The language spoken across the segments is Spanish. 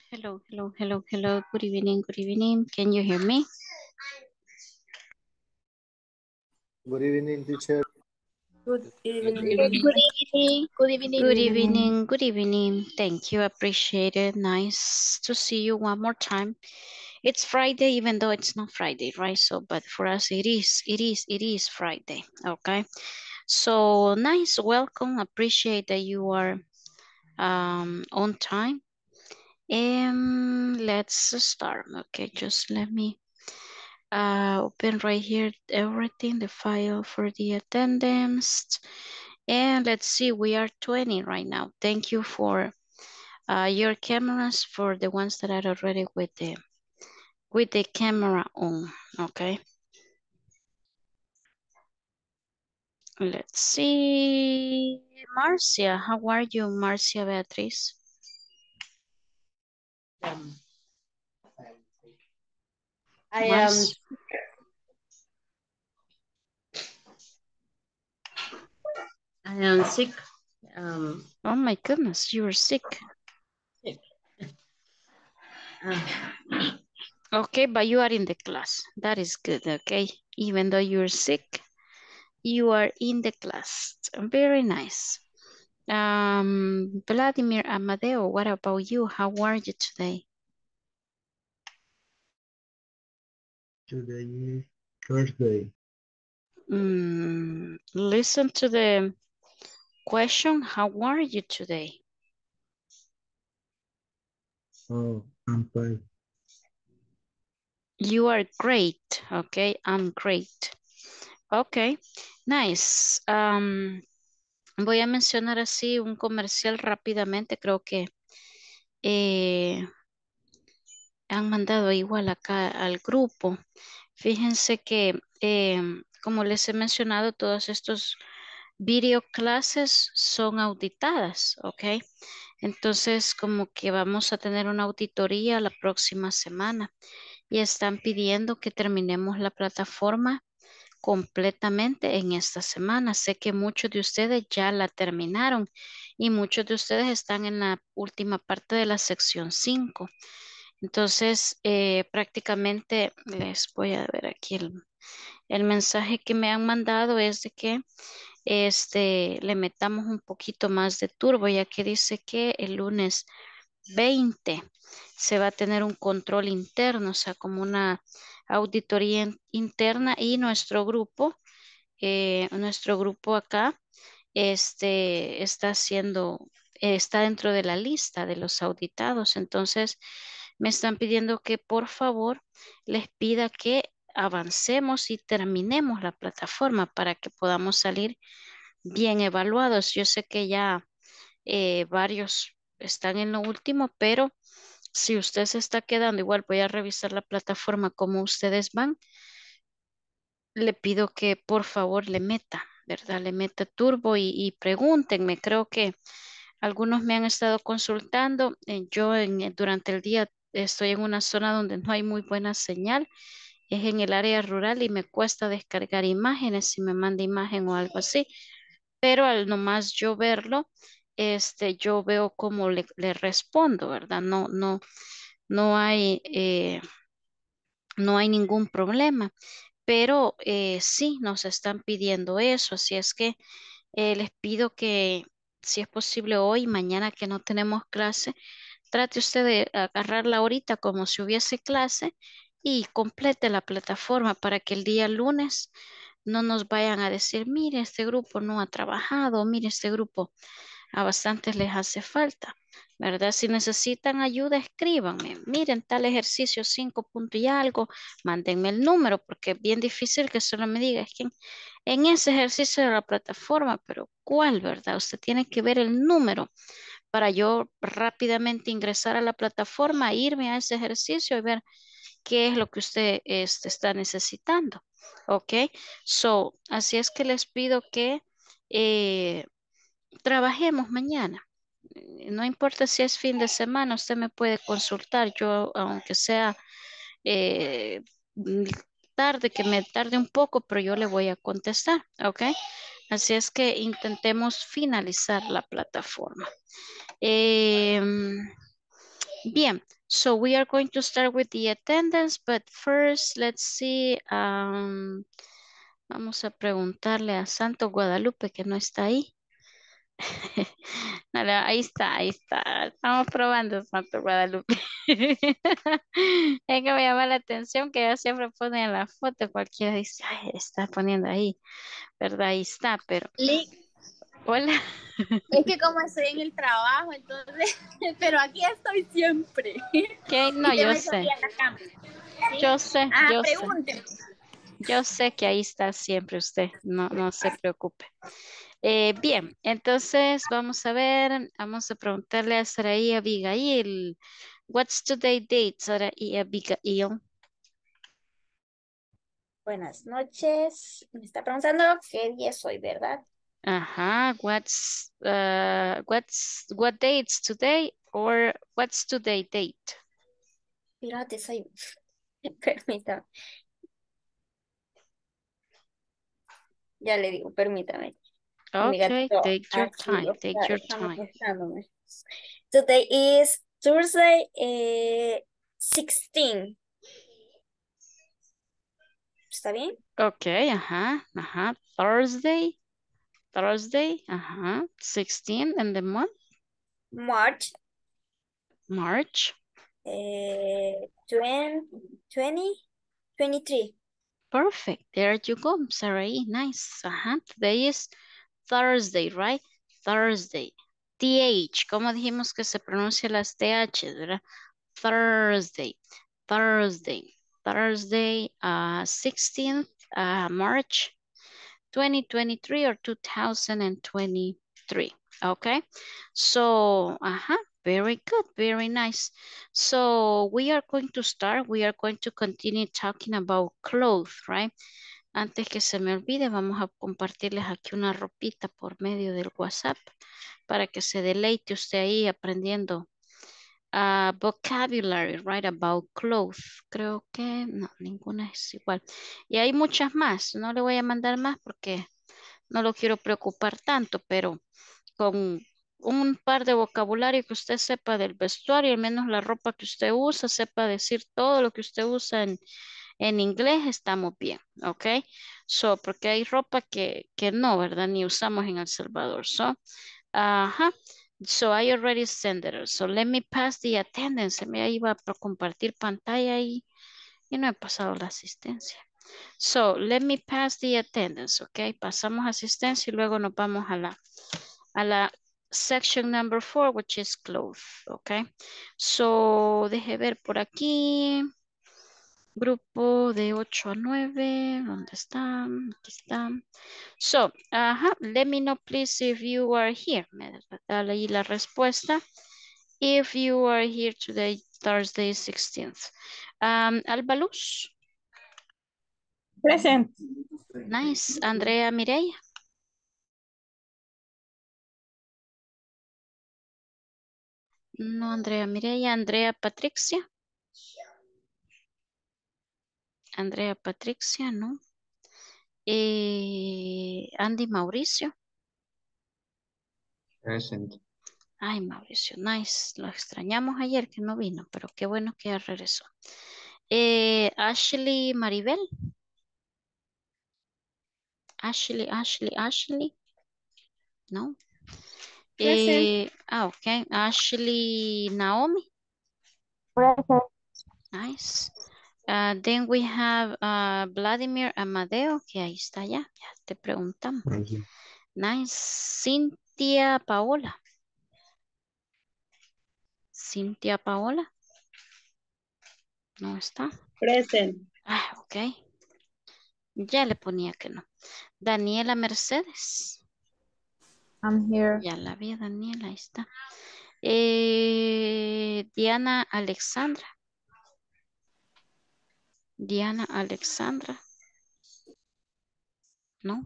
Hello, hello, hello, hello. Good evening, good evening. Can you hear me? Good evening, teacher. Good Good evening. evening. Good evening. Good evening, good evening. Thank you, appreciate it. Nice to see you one more time. It's Friday, even though it's not Friday, right? So, but for us, it is Friday, okay? So, nice, welcome. Appreciate that you are on time. Let's start, okay? Just let me open right here everything, the file for the attendance. And let's see, we are 20 right now. Thank you for your cameras, for the ones that are already with the camera on. Okay, let's see. Marcia, how are you, Marcia Beatriz? I am Marcia. sick. Oh my goodness, you are sick. Sick. Okay, but you are in the class. That is good, okay? Even though you're sick, you are in the class. Very nice. Vladimir Amadeo, what about you? How are you today? Today is Thursday. Listen to the question. How are you today? Oh, I'm fine. You are great. Okay, I'm great. Okay, nice. Voy a mencionar así un comercial rápidamente. Creo que eh, han mandado igual acá al grupo. Fíjense que, como les he mencionado, todos estos video clases son auditadas, ¿ok? Entonces, como que vamos a tener una auditoría la próxima semana y están pidiendo que terminemos la plataforma completamente en esta semana. Sé que muchos de ustedes ya la terminaron y muchos de ustedes están en la última parte de la sección 5. Entonces, prácticamente les voy a ver aquí el mensaje que me han mandado es de que le metamos un poquito más de turbo, ya que dice que el lunes 20 se va a tener un control interno, o sea, como una auditoría interna y nuestro grupo acá, está haciendo, está dentro de la lista de los auditados. Entonces, me están pidiendo que por favor les pida que avancemos y terminemos la plataforma para que podamos salir bien evaluados. Yo sé que ya varios están en lo último, pero si usted se está quedando, igual voy a revisar la plataforma como ustedes van. Le pido que por favor le meta, ¿verdad? Le meta turbo y pregúntenme. Creo que algunos me han estado consultando. Durante el día estoy en una zona donde no hay muy buena señal. Es en el área rural y me cuesta descargar imágenes si me manda imagen o algo así. Pero al nomás yo verlo, yo veo cómo le respondo, ¿verdad? No hay, no hay ningún problema, pero sí nos están pidiendo eso, así es que les pido que si es posible hoy, mañana que no tenemos clase, trate usted de agarrarla ahorita como si hubiese clase y complete la plataforma para que el día lunes no nos vayan a decir, mire, este grupo no ha trabajado, mire, este grupo a bastantes les hace falta, ¿verdad? Si necesitan ayuda, escríbanme. Miren, tal ejercicio 5 punto y algo, mándenme el número, porque es bien difícil que solo me diga, es que en ese ejercicio de la plataforma, pero ¿cuál, verdad? Usted tiene que ver el número para yo rápidamente ingresar a la plataforma, irme a ese ejercicio y ver qué es lo que usted está necesitando. ¿Ok? So, así es que les pido que eh, trabajemos mañana. No importa si es fin de semana, usted me puede consultar. Yo, aunque sea eh, mm, tarde, que me tarde un poco, pero yo le voy a contestar, ¿ok? Así es que intentemos finalizar la plataforma. Em, Bien, so we are going to start with the attendance, but first let's see. Vamos a preguntarle a Santo Guadalupe que no está ahí. No, no, ahí está, ahí está. Estamos probando Santo Guadalupe. Es que me llama la atención que ella siempre pone en la foto, cualquiera dice, ay, está poniendo ahí, ¿verdad? Ahí está, pero hola. Es que como estoy en el trabajo, entonces, pero aquí estoy siempre. Que no, Y te yo meto aquí sé, en la cama. ¿Sí? yo sé, Ah, yo sé. pregúnteme. Yo sé que ahí está siempre usted, no, no se preocupe. Bien, entonces vamos a ver, vamos a preguntarle a Saraí Abigail. What's today's date, Saraí Abigail? Buenas noches. Me está preguntando qué día soy, ¿verdad? Ajá, what date's today or what's today date? Fíjate, soy. Permítame. Ya le digo, permítame. Mi Okay, gatito take your aquí time, take your está time. molestándome. Today is Thursday, 16. ¿Está bien? Okay, ajá, Thursday, ajá, 16 in the month, March, March. 20, 23. Perfect. There you go, Sarai. Nice. Today is Thursday, right? Thursday. TH. ¿Cómo dijimos que se pronuncia las TH, verdad? Thursday. Thursday. Thursday, 16th March 2023 or 2023. Okay. So, very good. Very nice. So we are going to start. We are going to continue talking about clothes, right? Antes que se me olvide, vamos a compartirles aquí una ropita por medio del WhatsApp para que se deleite usted ahí aprendiendo vocabulary, right, about clothes. Creo que no, ninguna es igual. Y hay muchas más. No le voy a mandar más porque no lo quiero preocupar tanto, pero con un par de vocabulario que usted sepa del vestuario, al menos la ropa que usted usa, sepa decir todo lo que usted usa en inglés, estamos bien, ¿ok? So, porque hay ropa que no, ¿verdad? Ni usamos en El Salvador. So, ajá. So, I already sent it. So, let me pass the attendance. Me iba a compartir pantalla y no he pasado la asistencia. So, let me pass the attendance, ¿ok? Pasamos asistencia y luego nos vamos a la section number 4, which is clothes, ¿ok? So, deje ver por aquí. Grupo de 8 a 9, ¿dónde están? Aquí están. So, let me know please if you are here. Me da ahí la respuesta. If you are here today, Thursday 16th. Albaluz. Present. Nice. Andrea Mireya. No, Andrea Mireya. Andrea Patricia. Andrea Patricia, no. Andy Mauricio. Present. Ay, Mauricio, nice. Lo extrañamos ayer que no vino, pero qué bueno que ya regresó. Ashley Maribel. Ashley. No. Present. Ok. Ashley Naomi. Present. Nice. Then we have Vladimir Amadeo, que ahí está ya. Ya te preguntamos. Present. Nice. Cintia Paola. Cintia Paola. No está. Present. Ok. Ya le ponía que no. Daniela Mercedes. I'm here. Ya la vi, Daniela, ahí está. Diana Alexandra. Diana Alexandra. No.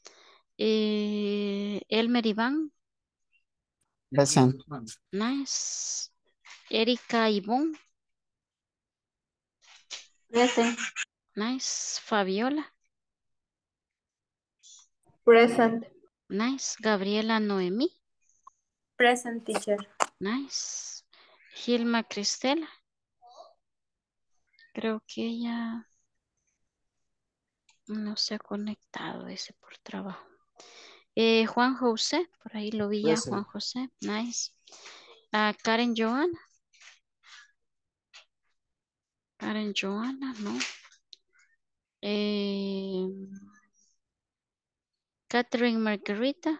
Elmer Iván. Present. Nice. Erika Ivonne. Present. Nice. Fabiola. Present. Nice. Gabriela Noemí. Present, teacher. Nice. Gilma Cristela. Creo que ella no se ha conectado, dice por trabajo. Juan José, por ahí lo vi ya, Juan Present. José, nice. Karen Joana. Karen Joana, no. Catherine Margarita.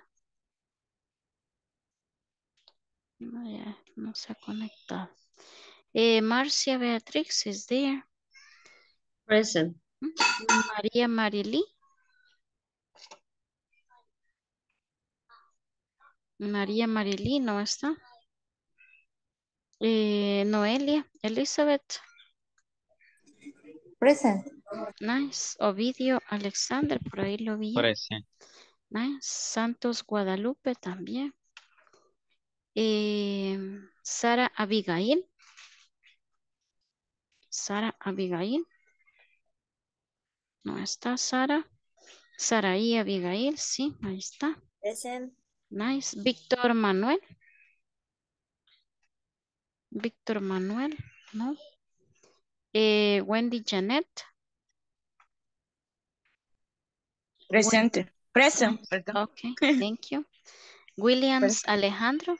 No, ya, no se ha conectado. Marcia Beatrix is there. Present. María Marily. María Marily no está. Noelia Elizabeth. Present. Nice. Ovidio Alexander, por ahí lo vi ya. Present. Nice. Santos Guadalupe también. Sara Abigail. Sara Abigail. No está Sara. Saraí Abigail, sí, ahí está. Present. Nice. Víctor Manuel. Víctor Manuel, no. Wendy Janet. Presente. Present, Nice. perdón. Okay, thank you. Williams Alejandro.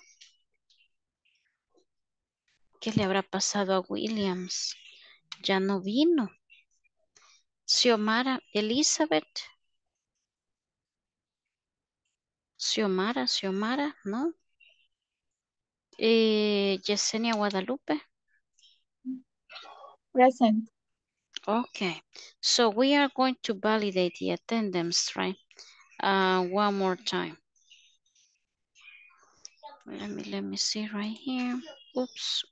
¿Qué le habrá pasado a Williams? Ya no vino. Xiomara Elizabeth. Xiomara, ¿no? Yesenia Guadalupe. Present. Okay, so we are going to validate the attendance, right? One more time. Let me see right here. Oops.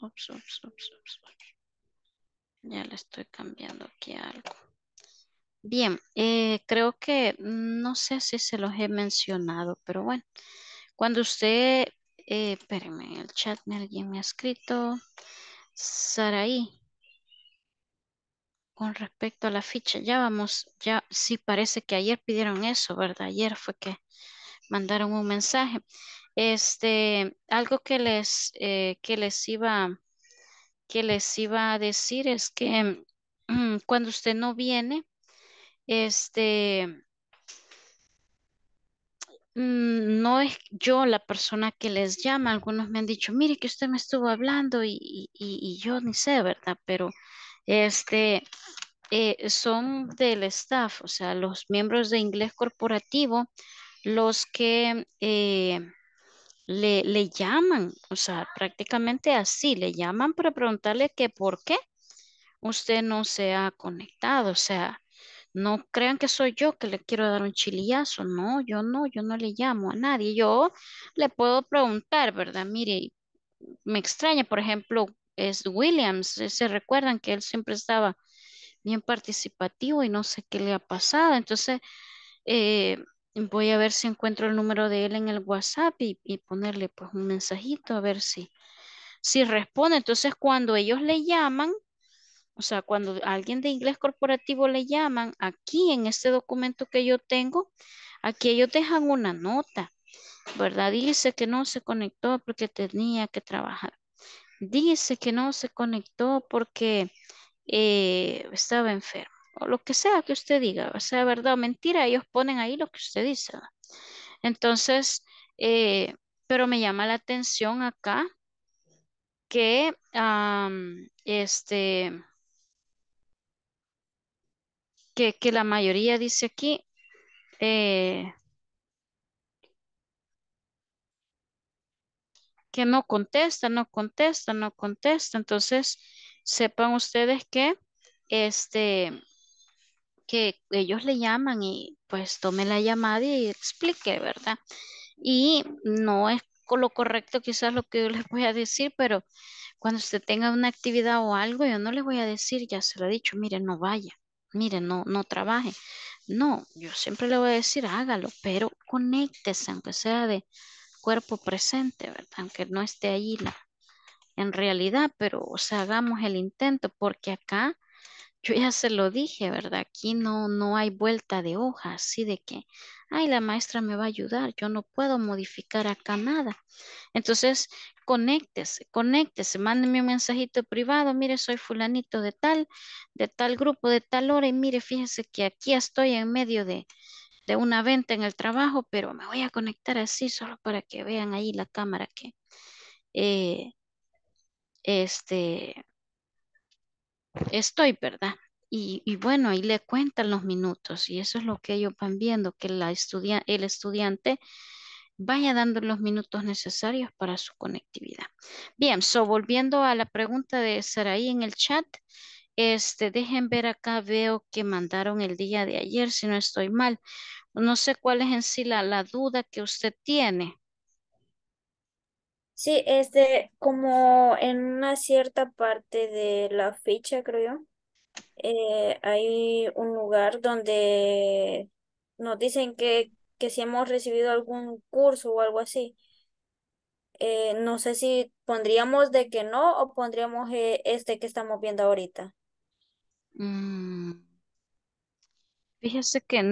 Ya le estoy cambiando aquí algo. Bien, creo que no sé si se los he mencionado, pero bueno, cuando usted, espérenme, en el chat alguien me ha escrito, Saraí, con respecto a la ficha, ya vamos, ya sí parece que ayer pidieron eso, ¿verdad? Ayer fue que mandaron un mensaje. Algo que les iba a decir es que cuando usted no viene, este, no es yo la persona que les llama. Algunos me han dicho, mire que usted me estuvo hablando y yo ni sé, ¿verdad? Pero este, son del staff, o sea, los miembros de inglés corporativo, los que le llaman, o sea, prácticamente así, le llaman para preguntarle que por qué usted no se ha conectado, o sea, no crean que soy yo que le quiero dar un chilillazo, no, yo no le llamo a nadie, yo le puedo preguntar, ¿verdad? Mire, me extraña, por ejemplo, es Williams, se recuerdan que él siempre estaba bien participativo y no sé qué le ha pasado, entonces eh, voy a ver si encuentro el número de él en el WhatsApp y ponerle pues un mensajito a ver si responde, entonces cuando ellos le llaman, o sea, cuando alguien de inglés corporativo le llaman, aquí en este documento que yo tengo, aquí ellos dejan una nota, ¿verdad? Dice que no se conectó porque tenía que trabajar. Dice que no se conectó porque estaba enfermo. O lo que sea que usted diga, o sea verdad o mentira, ellos ponen ahí lo que usted dice, ¿va? Entonces, pero me llama la atención acá que que la mayoría dice aquí eh, que no contesta. Entonces, sepan ustedes este, que ellos le llaman y pues tome la llamada y explique, ¿verdad? Y no es lo correcto quizás lo que yo les voy a decir, pero cuando usted tenga una actividad o algo, yo no les voy a decir, ya se lo he dicho, mire, no vaya, mire, no trabaje. No, yo siempre le voy a decir, hágalo, pero conéctese, aunque sea de cuerpo presente, ¿verdad? Aunque no esté ahí en realidad, pero, o sea, hagamos el intento, porque acá Yo ya se lo dije, ¿verdad? Aquí no hay vuelta de hoja, así de que, ay, la maestra me va a ayudar, yo no puedo modificar acá nada. Entonces, conéctese, mándeme un mensajito privado, mire, soy fulanito de tal grupo, de tal hora, y mire, fíjese que aquí estoy en medio de una venta en el trabajo, pero me voy a conectar así solo para que vean ahí la cámara que, eh, este, estoy, ¿verdad? Y bueno, ahí le cuentan los minutos y eso es lo que ellos van viendo, que el estudiante vaya dando los minutos necesarios para su conectividad. Bien, so volviendo a la pregunta de Saraí en el chat, dejen ver acá, veo que mandaron el día de ayer, si no estoy mal. No sé cuál es en sí la duda que usted tiene. Sí, como en una cierta parte de la ficha, creo yo, hay un lugar donde nos dicen que si hemos recibido algún curso o algo así. No sé si pondríamos de que no o pondríamos este que estamos viendo ahorita. Mm, Fíjese que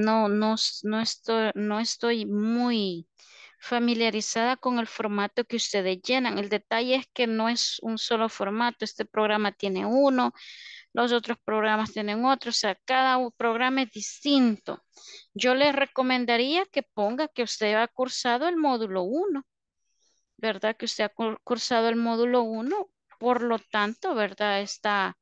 no estoy muy familiarizada con el formato que ustedes llenan. El detalle es que no es un solo formato. Este programa tiene uno, los otros programas tienen otro, o sea, programa es distinto. Yo les recomendaría que ponga que usted ha cursado el módulo uno, ¿verdad? Que usted ha cursado el módulo uno, por lo tanto, ¿verdad? Está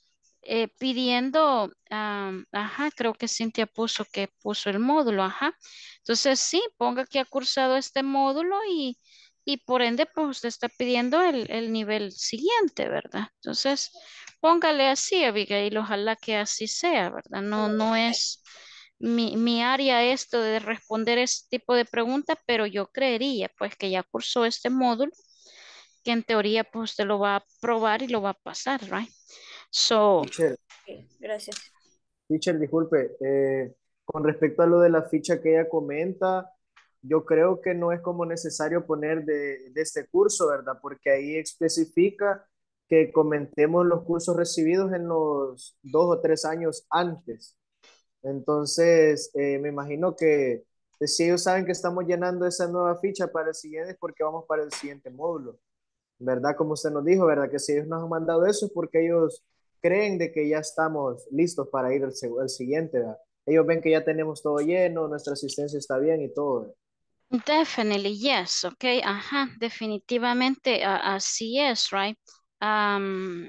pidiendo, ajá, creo que Cintia puso que puso el módulo, ajá. Entonces sí, ponga que ha cursado este módulo y por ende, pues usted está pidiendo el nivel siguiente, ¿verdad? Entonces, póngale así, Abigail, ojalá que así sea, ¿verdad? No es mi área esto de responder este tipo de preguntas, pero yo creería, pues, que ya cursó este módulo, que en teoría, pues, usted lo va a probar y lo va a pasar, ¿right? So, Teacher, Ok, gracias. teacher, disculpe, con respecto a lo de la ficha que ella comenta, yo creo que no es como necesario poner de este curso, ¿verdad? Porque ahí especifica que comentemos los cursos recibidos en los 2 o 3 años antes. Entonces, me imagino que si ellos saben que estamos llenando esa nueva ficha para el siguiente, es porque vamos para el siguiente módulo. ¿Verdad? Como usted nos dijo, ¿verdad? Que si ellos nos han mandado eso es porque ellos creen de que ya estamos listos para ir al siguiente, ¿verdad? Ellos ven que ya tenemos todo lleno, nuestra asistencia está bien y todo. definitely, yes, okay, ajá, definitivamente así es, right? Am,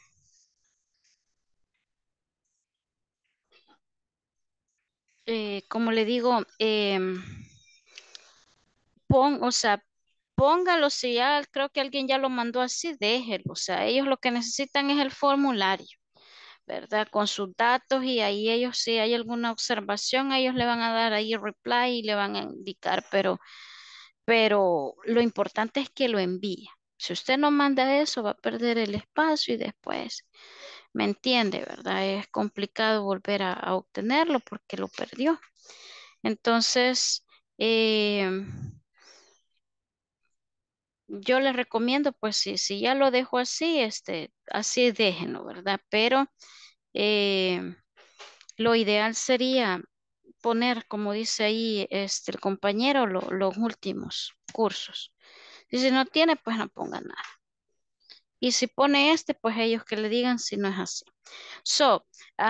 Como le digo, o sea, póngalo, si ya creo que alguien ya lo mandó así, déjelo, o sea, ellos lo que necesitan es el formulario, ¿verdad? Con sus datos y ahí ellos, si hay alguna observación, ellos le van a dar ahí reply y le van a indicar, pero lo importante es que lo envíe. Si usted no manda eso, va a perder el espacio y después, ¿me entiende, verdad? Es complicado volver a obtenerlo porque lo perdió. Entonces, eh, yo les recomiendo, pues, si ya lo dejo así, así déjenlo, ¿verdad? Pero eh, lo ideal sería poner, como dice ahí el compañero, los últimos cursos. Y si no tiene, pues no ponga nada. Y si pone pues ellos que le digan si no es así. So,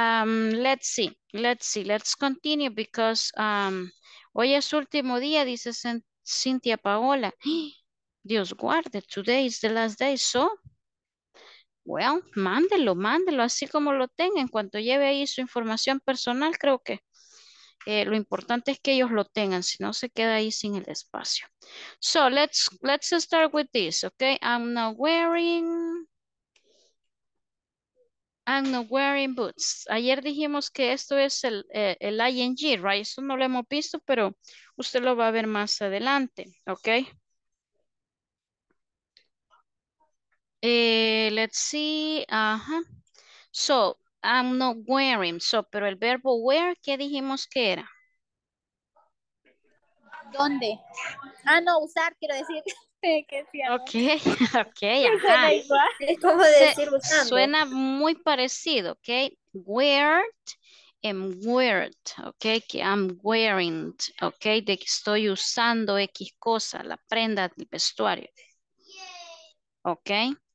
let's continue because hoy es su último día, dice Cintia Paola. Dios guarde, today is the last day, so, well, mándelo, así como lo tenga. En cuanto lleve ahí su información personal, creo que lo importante es que ellos lo tengan, si no se queda ahí sin el espacio. So, let's start with this, okay? I'm not wearing boots. Ayer dijimos que esto es el ing, right? Esto no lo hemos visto, pero usted lo va a ver más adelante, ¿ok? Let's see. Ajá. So, I'm not wearing. So, pero el verbo wear, ¿qué dijimos que era? ¿Dónde? Ah, no, usar, quiero decir. Que sí, Ok, no. ok, Suena ajá. igual. Es como Se, decir usando. suena muy parecido, ¿ok? wear and wear, ok, que I'm wearing, ok, de que estoy usando X cosa, la prenda del vestuario, ok.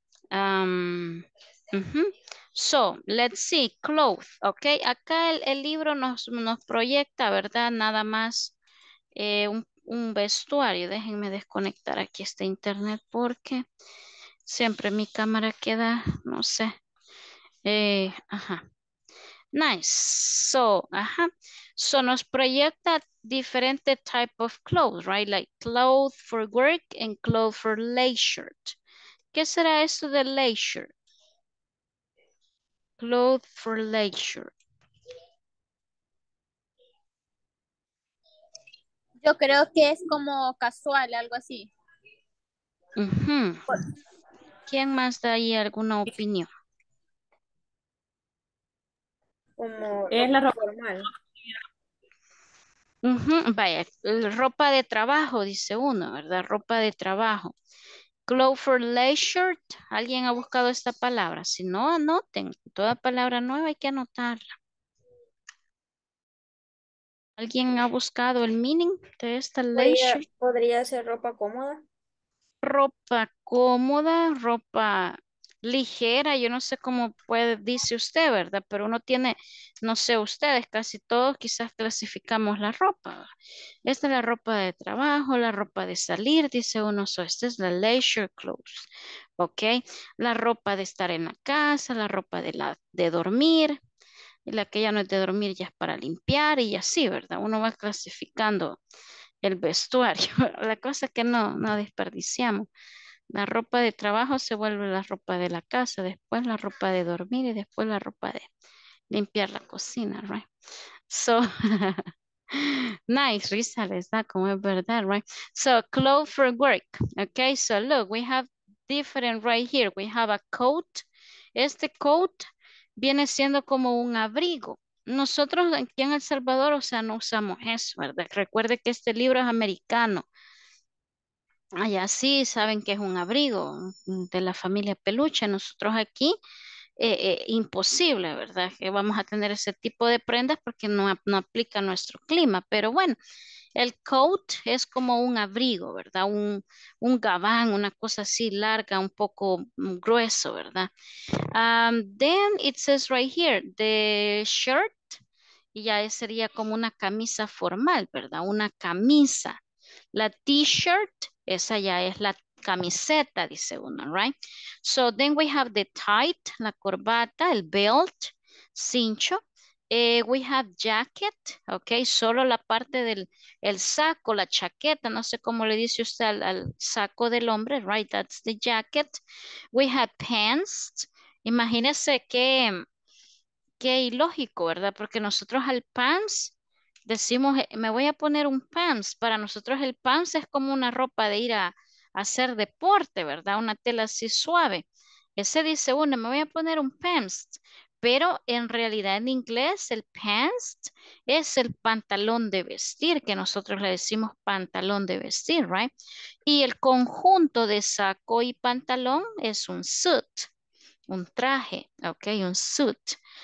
Ujú. So, let's see, clothes, ok, acá el libro nos proyecta, ¿verdad? Nada más un vestuario. Déjenme desconectar aquí este internet porque siempre mi cámara queda, no sé. Ajá. Nice. So, ajá. So nos proyecta diferente type of clothes, right? Like clothes for work and clothes for leisure. ¿Qué será eso de leisure? Clothes for leisure. Yo creo que es como casual, algo así. Ujú. ¿Quién más da ahí alguna opinión? Como Es ropa la ropa. formal. Ujú. Vaya, ropa de trabajo, dice uno, ¿verdad? Ropa de trabajo. Clothes for leisure. ¿Alguien ha buscado esta palabra? Si no, anoten. Toda palabra nueva hay que anotarla. ¿Alguien ha buscado el meaning de esta leisure? Podría ser ropa cómoda. Ropa cómoda, ropa ligera, yo no sé cómo puede, dice usted, ¿verdad? Pero uno tiene, no sé ustedes, casi todos quizás clasificamos la ropa. ¿Va? Esta es la ropa de trabajo, la ropa de salir, dice uno, so esta es la leisure clothes, ¿ok? La ropa de estar en la casa, la ropa de dormir, y la que ya no es de dormir ya es para limpiar y así, ¿verdad? Uno va clasificando el vestuario. La cosa es que no desperdiciamos. La ropa de trabajo se vuelve la ropa de la casa, después la ropa de dormir y después la ropa de limpiar la cocina, right? So, nice, Risa les da como es verdad, right? So, clothes for work. Okay, so look, we have different right here. We have a coat. Este coat viene siendo como un abrigo. Nosotros aquí en El Salvador, o sea, no usamos eso, ¿verdad? Recuerde que este libro es americano. Allá sí saben que es un abrigo de la familia peluche. Nosotros aquí, imposible, ¿verdad? Que vamos a tener ese tipo de prendas porque no aplica a nuestro clima. Pero bueno, el coat es como un abrigo, ¿verdad? Un gabán, una cosa así larga, un poco grueso, ¿verdad? Then it says right here, the shirt, y ya sería como una camisa formal, ¿verdad? Una camisa. La t-shirt, esa ya es la camiseta, dice uno, right? So then we have the tight, la corbata, el belt, cincho. We have jacket, ok, solo la parte del el saco, la chaqueta, no sé cómo le dice usted al saco del hombre, right? That's the jacket. We have pants. Imagínese que qué ilógico, ¿verdad? Porque nosotros al pants decimos, me voy a poner un pants. Para nosotros el pants es como una ropa de ir a hacer deporte, ¿verdad? Una tela así suave. Ese dice uno, me voy a poner un pants. Pero en realidad en inglés el pants es el pantalón de vestir, que nosotros le decimos pantalón de vestir, ¿right? Y el conjunto de saco y pantalón es un suit, un traje, ¿ok? Un suit.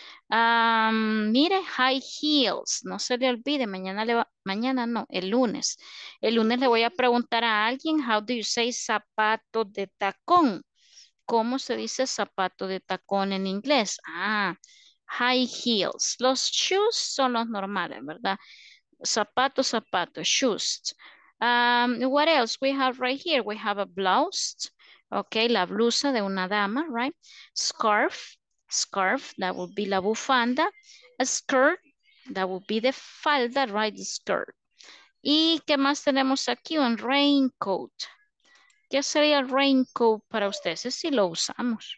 Mire, high heels, no se le olvide, mañana no, el lunes. El lunes le voy a preguntar a alguien, how do you say zapato de tacón? ¿Cómo se dice zapato de tacón en inglés? High heels. Los shoes son los normales, ¿verdad? Zapato, zapato, shoes. What else we have right here? We have a blouse. Okay, la blusa de una dama, right? Scarf, scarf, that would be la bufanda. A skirt, that would be the falda, right? The skirt. ¿Y qué más tenemos aquí? Un raincoat. ¿Qué sería el raincoat para ustedes? Ese sí lo usamos.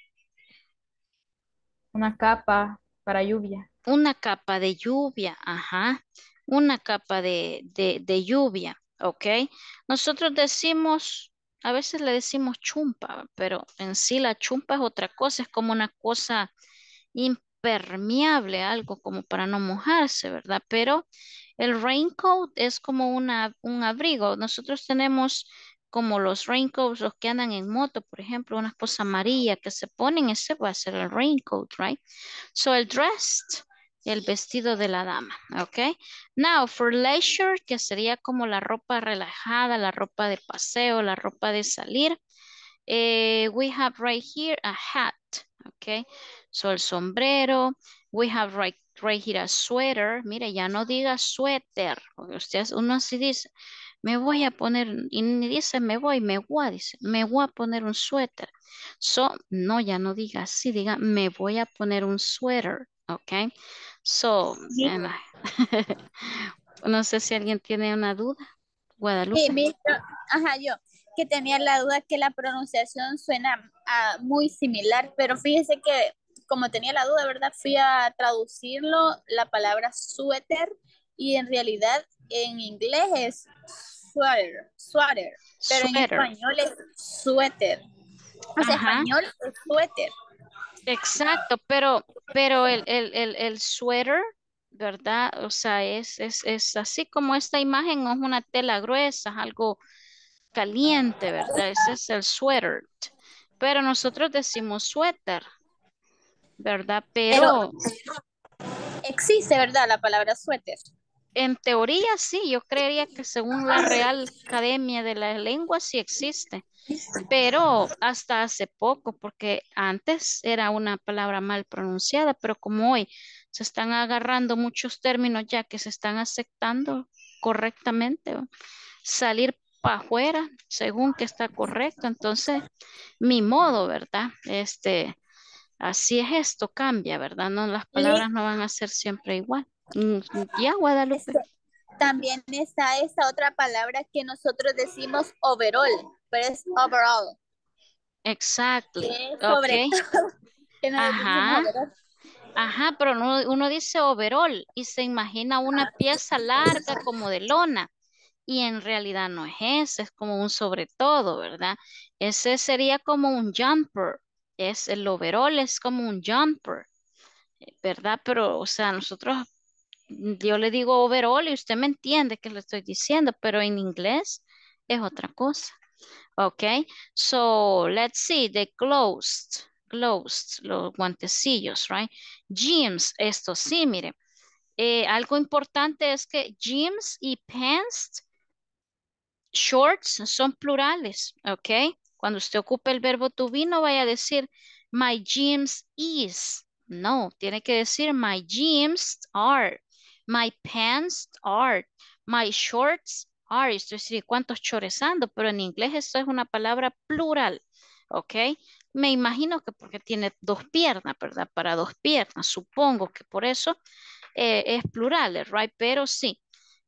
Una capa para lluvia. Una capa de lluvia, ajá. Una capa de lluvia, ¿ok? Nosotros decimos, a veces le decimos chumpa, pero en sí la chumpa es otra cosa, es como una cosa impermeable, algo como para no mojarse, ¿verdad? Pero el raincoat es como un abrigo. Nosotros tenemos como los raincoats, los que andan en moto, por ejemplo, una cosa amarilla que se ponen, ese va a ser el raincoat, right? So el dressed, el vestido de la dama, ok. Now for leisure, que sería como la ropa relajada, la ropa de paseo, la ropa de salir. We have right here a hat, ok. So el sombrero, we have right here a sweater. Mire, ya no diga suéter, porque uno así dice, me voy a poner, y ni dice me voy, dice, me voy a poner un suéter. So, no, ya no diga así, diga, me voy a poner un suéter, ok. So, Sí, no sé si alguien tiene una duda. sí, Guadalupe. ajá, yo, que tenía la duda que la pronunciación suena muy similar, pero fíjese que como tenía la duda, ¿verdad? Fui a traducirlo, la palabra suéter, y en realidad en inglés es sweater, pero en Sweater. español es suéter. O sea, Ajá. español es suéter. Exacto, pero el suéter, ¿verdad? O sea, es así como esta imagen, no es una tela gruesa, es algo caliente, ¿verdad? Ese es el suéter. Pero nosotros decimos suéter, ¿verdad? Pero Pero existe, ¿verdad? La palabra suéter. en teoría sí, yo creería que según la Real Academia de la Lengua sí existe. Pero hasta hace poco, porque antes era una palabra mal pronunciada, pero como hoy se están agarrando muchos términos ya que se están aceptando correctamente, ¿va? Salir para afuera según que está correcto, entonces mi modo, ¿verdad? Así es esto, cambia, ¿verdad? No, las Y palabras no van a ser siempre igual. Ya, Guadalupe. este, también está esta otra palabra que nosotros decimos overall, pero es overall, Exactly. que es Ok. sobre todo, que nosotros decimos Ajá. overall. Ajá, pero uno dice overall y se imagina una pieza larga como de lona y en realidad no es ese, es como un sobre todo, ¿verdad? Ese sería como un jumper, el overall es como un jumper, ¿verdad? Pero, o sea, yo le digo overall y usted me entiende que le estoy diciendo, pero en inglés es otra cosa. Okay, so let's see the gloves, los guantecillos, right? Jeans, esto sí, mire. Algo importante es que jeans y pants, shorts son plurales, ¿ok? Cuando usted ocupe el verbo to be, no vaya a decir my jeans is. No, tiene que decir my jeans are, my pants are, my shorts are. Esto es decir, ¿cuántos chores ando? Pero en inglés esto es una palabra plural, ¿ok? Me imagino que porque tiene dos piernas, ¿verdad? Para dos piernas, supongo que por eso es plural, right? Pero sí.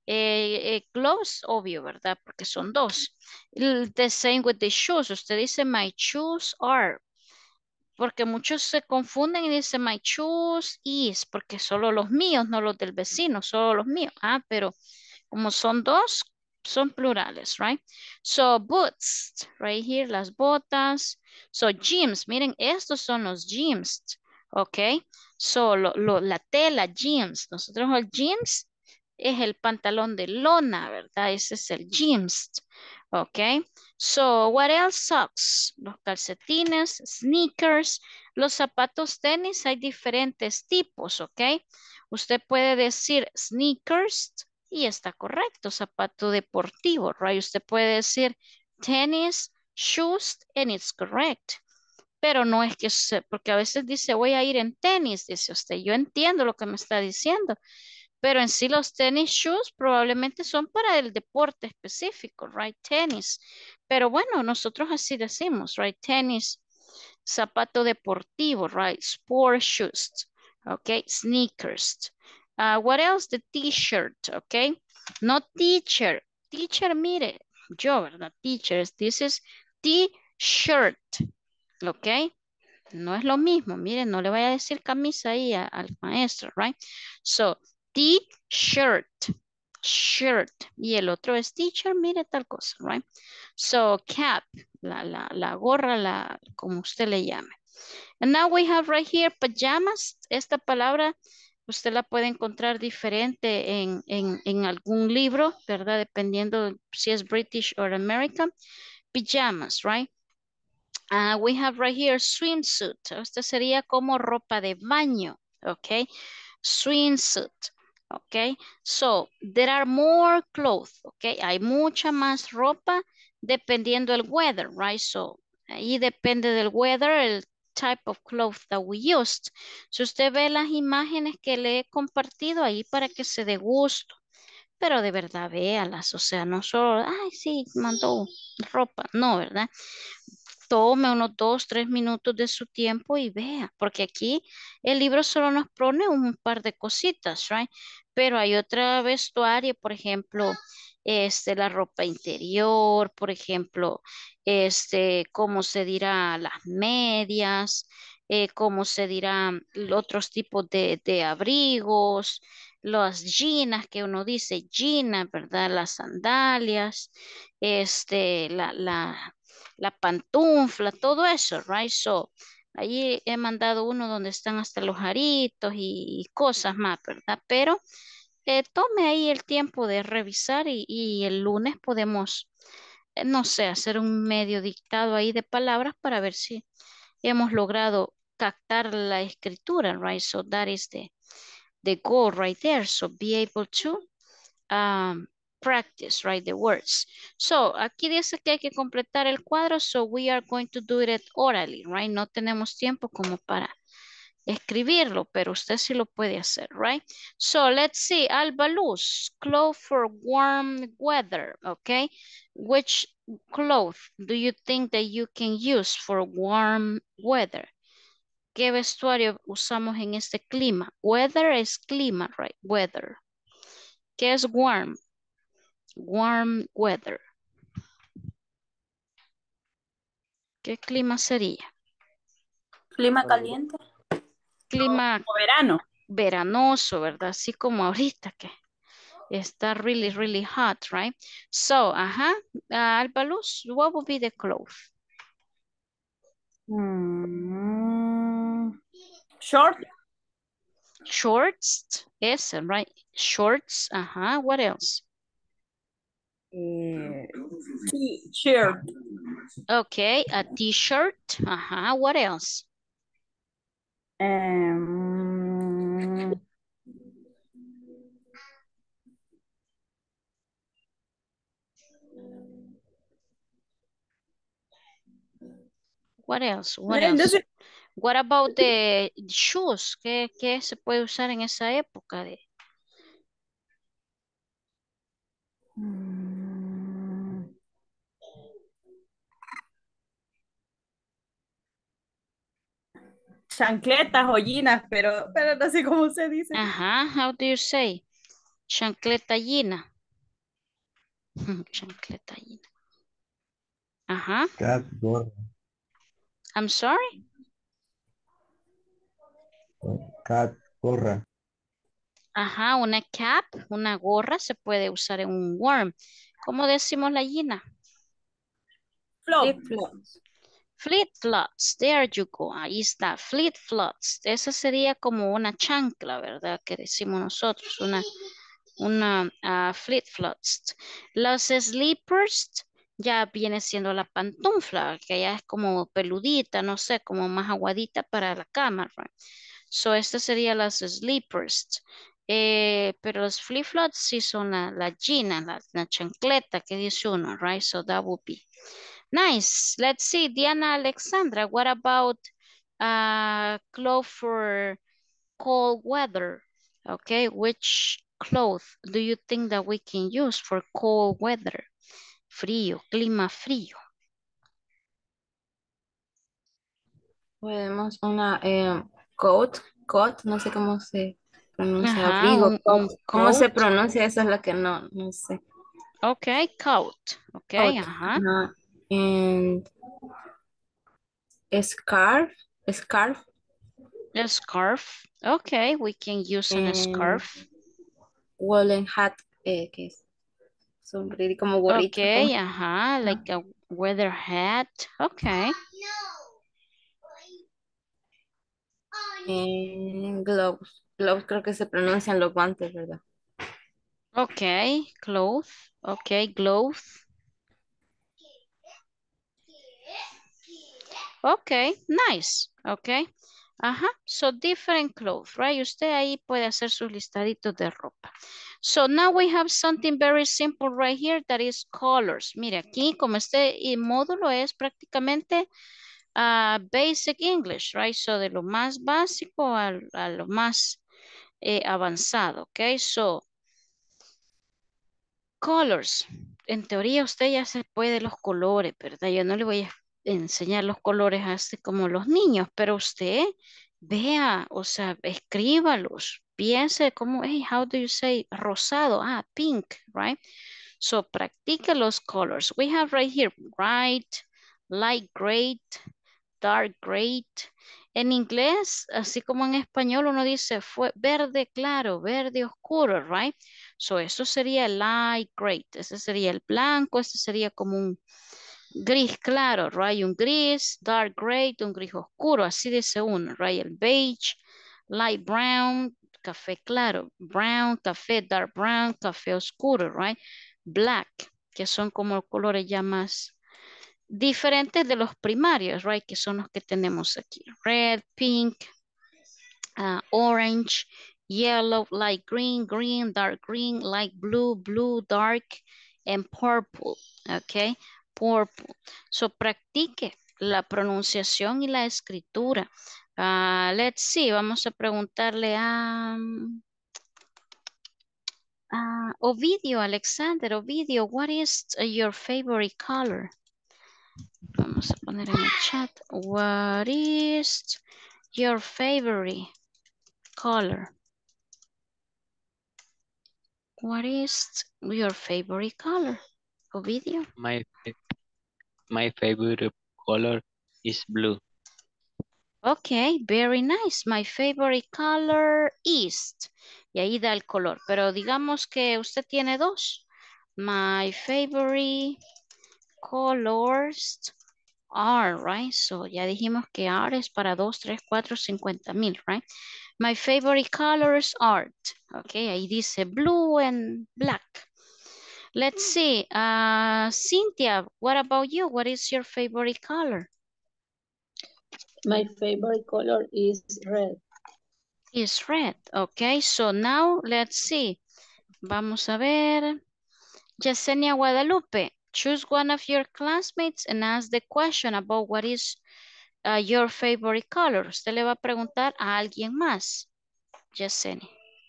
Gloves, obvio, ¿verdad? Porque son dos. The same with the shoes. Usted dice my shoes are. Porque muchos se confunden y dicen my shoes is. Porque solo los míos, no los del vecino, solo los míos. Ah, pero como son dos, son plurales, right? So boots, right here, las botas. So jeans, miren, estos son los jeans. Ok. So la tela, jeans. Nosotros el jeans es el pantalón de lona, ¿verdad? Ese es el jeans. Ok. So, what else? Socks, los calcetines, sneakers, los zapatos tenis, hay diferentes tipos, ¿ok? Usted puede decir sneakers y está correcto, zapato deportivo, right? Usted puede decir tennis, shoes, and it's correct. Pero no es que, porque a veces dice voy a ir en tenis, dice usted, yo entiendo lo que me está diciendo, pero en sí los tenis shoes probablemente son para el deporte específico, right? Tenis. Pero bueno, nosotros así decimos, right? Tenis, zapato deportivo, right? Sport shoes, okay? Sneakers. What else? The t-shirt, okay? No teacher. Teacher, mire, yo, ¿verdad? Teachers, this is t-shirt, okay? No es lo mismo, miren, no le vaya a decir camisa ahí al maestro, right? So, T-shirt, shirt, y el otro es teacher, mire tal cosa, right? So, cap, la gorra, como usted le llame. And now we have right here pajamas. Esta palabra Usted la puede encontrar diferente en algún libro, ¿verdad? Dependiendo si es British or American. Pijamas, right? We have right here swimsuit. Esta sería como ropa de baño, okay? Swimsuit, okay? So, there are more clothes, okay? Hay mucha más ropa dependiendo del weather, right? So, ahí depende del weather, el type of clothes that we used. Si usted ve las imágenes que le he compartido ahí para que se dé gusto, pero de verdad véalas, o sea, no solo, ay, sí, mandó ropa, no, ¿verdad? Tome unos 2, 3 minutos de su tiempo y vea, porque aquí el libro solo nos pone un par de cositas, right? Pero hay otra vestuario, por ejemplo, la ropa interior, por ejemplo, cómo se dirá las medias, cómo se dirán otros tipos de abrigos, las jeans que uno dice jeans, ¿verdad? Las sandalias, la pantufla, todo eso, right? So, allí he mandado uno donde están hasta los aritos y cosas más, ¿verdad? Pero tome ahí el tiempo de revisar y el lunes podemos, no sé, hacer un medio dictado ahí de palabras para ver si hemos logrado captar la escritura, right? So that is the goal right there. So be able to um, practice, right, the words. So, aquí dice que hay que completar el cuadro, so we are going to do it orally, right? No tenemos tiempo como para escribirlo, pero usted sí lo puede hacer, right? So, let's see, Alba Luz, clothes for warm weather, okay? Which cloth do you think that you can use for warm weather? ¿Qué vestuario usamos en este clima? Weather es clima, right? Weather. ¿Qué es warm? Warm weather. ¿Qué clima sería? Clima Algo. caliente. Clima O verano. veranoso, ¿verdad? Así como ahorita que está really, really hot, right? So, Alba Luz, what would be the clothes? Short. Shorts, yes, right? Shorts, what else? T-shirt. Okay, a t-shirt, what else? What else? What else? What about the shoes? ¿Qué se puede usar en esa época de? Chancletas, joyinas, pero no sé cómo se dice. How do you say? Chancletallina. Chancletallina. Cap, gorra. I'm sorry? Cap, gorra. Una cap, una gorra se puede usar en un warm. ¿Cómo decimos la gallina? Flip-flops. Flip-flops, there you go. Ahí está, flip-flops. Esa sería como una chancla, ¿verdad? Que decimos nosotros, una flip-flops. Los slippers ya viene siendo la pantufla, que ya es como peludita, no sé, como más aguadita para la cama, right? So, esta sería las slippers. Pero los flip-flops sí son la jeans, la chancleta que dice uno, right? So, that would be nice. Let's see, Diana Alexandra, what about clothes for cold weather? Okay, which clothes do you think that we can use for cold weather? Frío, clima frío. Podemos una coat, no sé cómo se pronuncia, abrigo, Un ¿cómo se coat. pronuncia? Esa es la que no sé. Okay, coat. Okay, Coat. And scarf. A scarf. Okay, we can use a And scarf. woolen hat, que es sombrero, como gorrito. Okay, like a weather hat. Okay. And gloves. Gloves creo que se pronuncian los guantes, ¿verdad? Ok, cloth. Ok, glove. Ok, nice. Ok. Ajá. So different clothes, right? Usted ahí puede hacer sus listaditos de ropa. So now we have something very simple right here that is colors. Mire, aquí como este módulo es prácticamente basic English, right? So de lo más básico a lo más avanzado, ok? So colors. En teoría usted ya se puede los colores, ¿verdad? Yo no le voy a enseñar los colores así como los niños, pero usted vea, o sea, escríbalos. Piense como, hey, how do you say rosado? Ah, pink, right? So practique los colors. We have right here, bright, light gray, dark gray. En inglés, así como en español, uno dice fue verde claro, verde oscuro, right? So eso sería light gray. Ese sería el blanco, ese sería como un gris claro, right? Un gris, dark gray, un gris oscuro, así dice uno, right? El beige, light brown, café claro, brown, café, dark brown, café oscuro, right? Black, que son como colores ya más diferentes de los primarios, right? Que son los que tenemos aquí. Red, pink, orange, yellow, light green, green, dark green, light blue, blue, dark, and purple. Ok, purple. So practique la pronunciación y la escritura. Let's see, vamos a preguntarle a Ovidio, Alexander, Ovidio, what is your favorite color? Vamos a poner en el chat. What is your favorite color? What is your favorite color? Ovidio. My favorite color is blue. Okay, very nice. My favorite color is. Y ahí da el color. Pero digamos que usted tiene dos. My favorite colors are, right? So ya dijimos que are es para 2, 3, 4, 50,000, right? My favorite colors are. Okay, ahí dice blue and black. Let's see. Cynthia, what about you? What is your favorite color? My favorite color is red. Is red. Okay, so now let's see. Vamos a ver. Yesenia Guadalupe, choose one of your classmates and ask the question about what is your favorite color. Usted le va a preguntar a alguien más. Yesenia.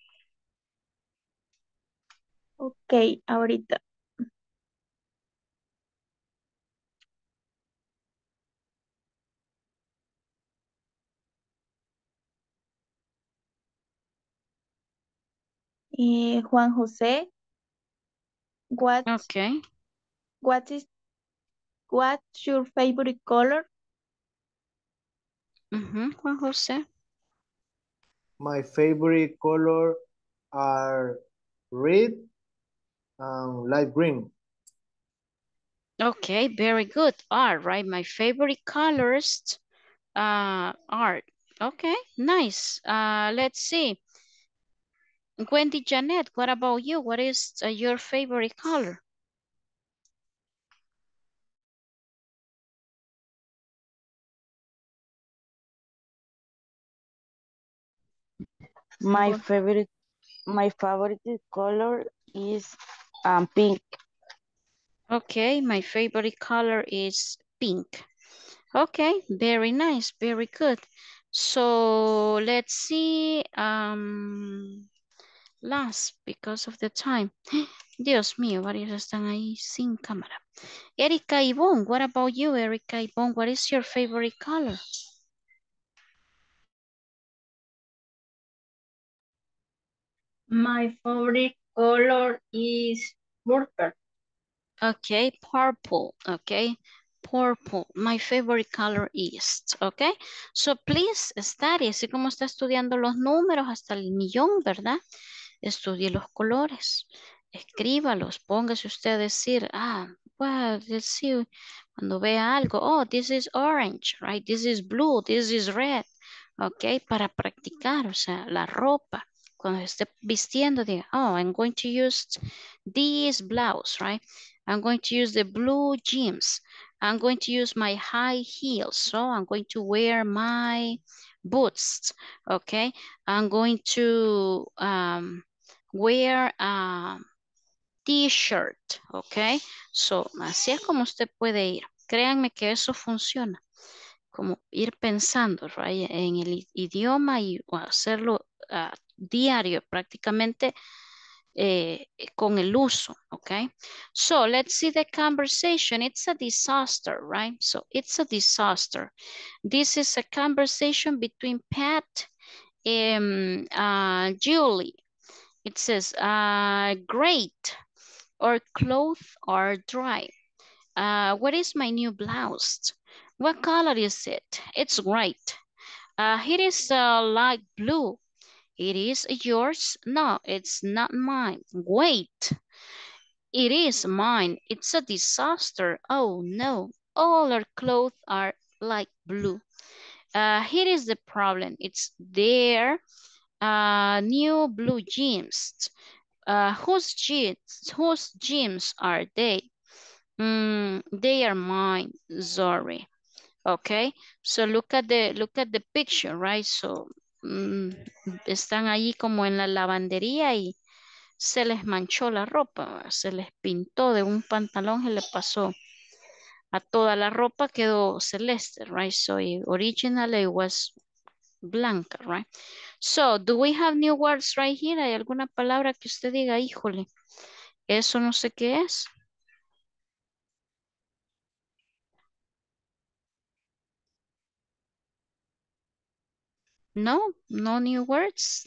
Ok, ahorita. Juan José, what, Okay. what's your favorite color? Juan José. My favorite color are red and light green. Okay, very good. Are, right? My favorite colors are. Okay, nice. Let's see. Wendy Janet, what about you? What is your favorite color? My favorite color is pink. Okay, my favorite color is pink. Okay, very nice, very good. So let's see. Last because of the time. Dios mío, varios están ahí sin cámara. Erika Ivonne, what about you, Erika Ivonne? What is your favorite color? My favorite color is purple. Okay, purple, okay, purple. My favorite color is, okay. So please study, así como está estudiando los números hasta el millón, ¿verdad? Estudie los colores, escríbalos, póngase usted a decir, well, let's see, cuando vea algo, oh, this is orange, right? This is blue, this is red, ok, para practicar, o sea, la ropa. Cuando esté vistiendo, diga, oh, I'm going to use this blouse, right? I'm going to use the blue jeans. I'm going to use my high heels. So I'm going to wear my boots, okay? I'm going to wear a t-shirt, okay? So, así es como usted puede ir. Créanme que eso funciona. Como ir pensando, right, en el idioma y hacerlo diario prácticamente con el uso, okay? So let's see the conversation. It's a disaster, right? So it's a disaster. This is a conversation between Pat and Julie. It says, great, our clothes are dry. What is my new blouse? What color is it? It's great. It is light blue. It is yours? No, it's not mine. Wait, it is mine. It's a disaster. Oh no, all our clothes are light blue. Here is the problem. It's their new blue jeans. Whose jeans are they? They are mine. Sorry. Okay, so look at the picture, right? So están ahí como en la lavandería y se les manchó la ropa, se les pintó de un pantalón, se le pasó a toda la ropa, quedó celeste, right? So originally it was blanca, right? So do we have new words right here? ¿Hay alguna palabra que usted diga, híjole, eso no sé qué es? No, no new words.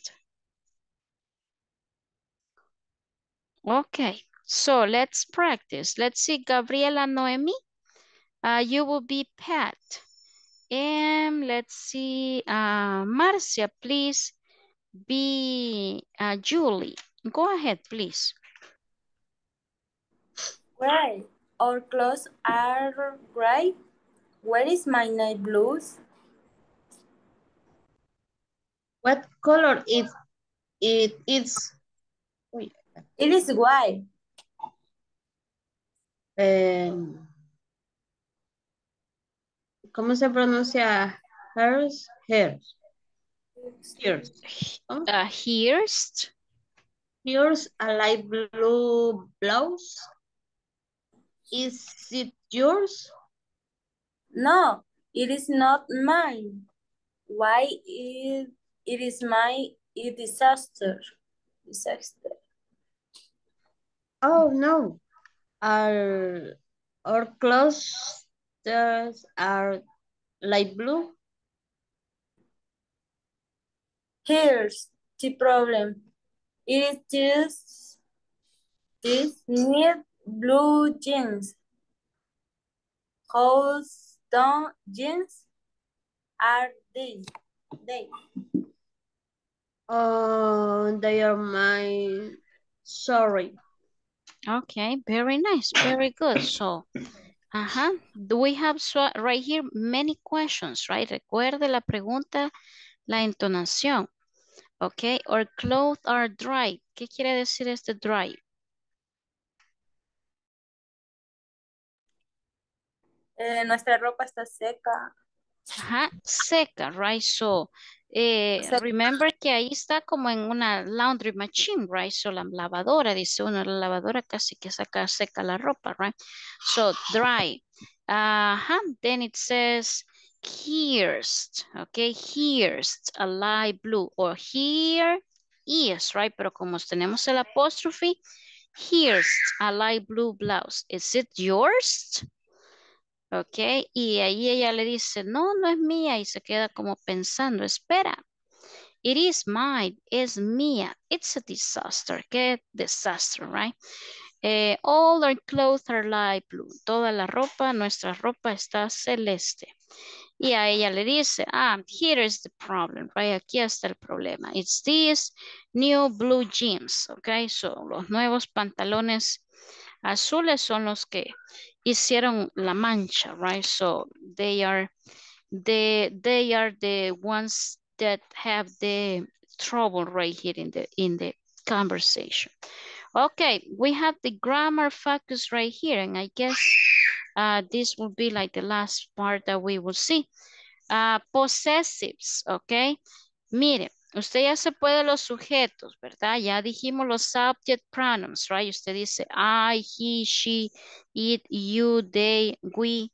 Okay, so let's practice. Let's see, Gabriela Noemi, you will be Pat. And let's see, Marcia, please be Julie. Go ahead, please. Well, our clothes are gray. Where is my night blues? What color is it? It's It is white. ¿Cómo se pronuncia hers? Hers. Hers. Here's. Here's a light blue blouse. Is it yours? No, it is not mine. Why it is my disaster. Oh no. Our clothes are light blue. Here's the problem. It is just these neat blue jeans. Whose jeans are they? Oh, they are mine. Sorry. Okay, very nice, very good. So, do we have right here many questions, right? Recuerde la pregunta, la entonación. Okay, our clothes are dry. ¿Qué quiere decir este dry? Nuestra ropa está seca. Seca, right? So, remember que ahí está como en una laundry machine, right? So, la lavadora, dice uno, la lavadora casi que saca seca la ropa, right? So, dry. Then it says, here's, okay? Here's a light blue, or here is, right? Pero como tenemos el apóstrofe, here's a light blue blouse. Is it yours? Ok, y ahí ella le dice, no, no es mía, y se queda como pensando, espera, it is mine, es mía, it's a disaster, qué desastre, right? All our clothes are light blue, toda la ropa, nuestra ropa está celeste. Y a ella le dice, here is the problem, right? Aquí está el problema. It's these new blue jeans, ok? So, los nuevos pantalones azules son los que hicieron la mancha, right? So, they are they are the ones that have the trouble right here in the conversation. Okay, we have the grammar focus right here, and I guess this will be like the last part that we will see. Possessives, okay. Mire, usted ya se puede los sujetos, ¿verdad? Ya dijimos los subject pronouns, right? Usted dice I, he, she, it, you, they, we,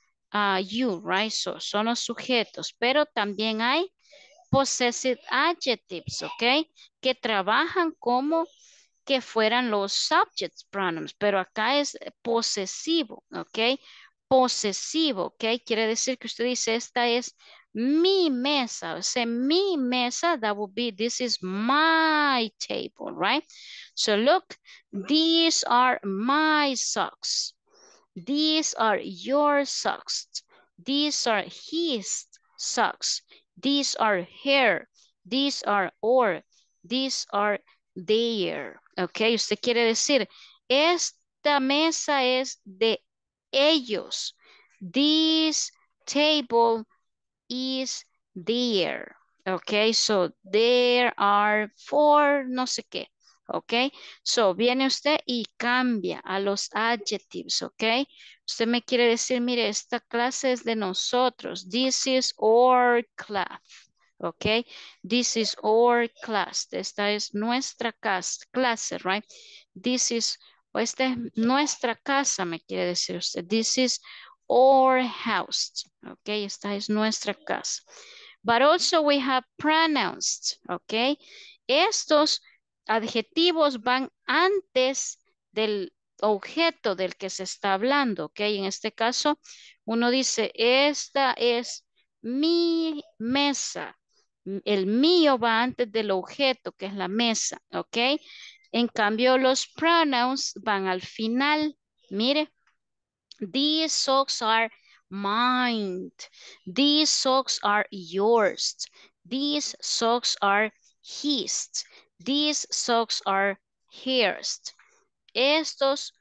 you, right? So, son los sujetos, pero también hay possessive adjectives, ¿ok? Que trabajan como que fueran los subject pronouns, pero acá es posesivo, ¿ok? Posesivo, ¿ok? Quiere decir que usted dice, esta es mi mesa, o sea, mi mesa, that would be, this is my table, right? So look, these are my socks. These are your socks. These are his socks. These are her. These are our. These are their. Ok, usted quiere decir, esta mesa es de ellos. This table is there. Ok, so there are four, no sé qué. Ok, so viene usted y cambia a los adjectives. Ok, usted me quiere decir, mire, esta clase es de nosotros. This is our class. Ok, this is our class. Esta es nuestra clase, right? This is, o esta es nuestra casa, me quiere decir usted. This is our house. Okay, esta es nuestra casa. But also we have pronouns. Okay, estos adjetivos van antes del objeto del que se está hablando. Okay, en este caso uno dice, esta es mi mesa. El mío va antes del objeto, que es la mesa. Ok, en cambio los pronouns van al final. Mire. These socks are mine. These socks are yours. These socks are his. These socks are hers. Estos